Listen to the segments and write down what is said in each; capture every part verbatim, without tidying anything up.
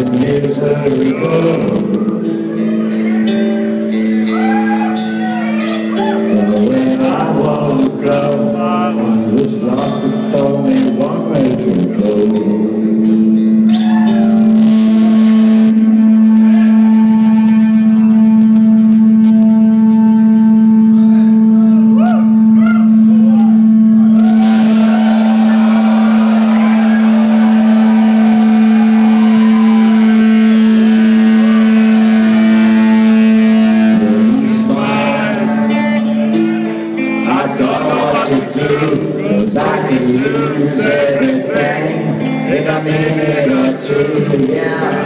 thousand years ago. But when I woke up, I was lost with only one way to go. I don't know what to do, 'cause I can lose everything in a minute or two, yeah.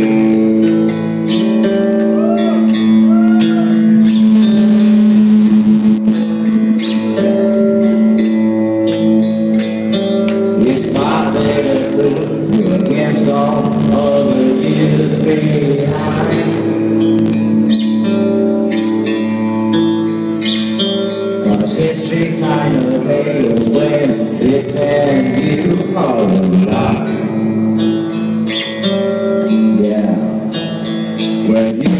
It's my better good against all of the years behind. History kind of fails when it tells you all a lie. Yeah, when you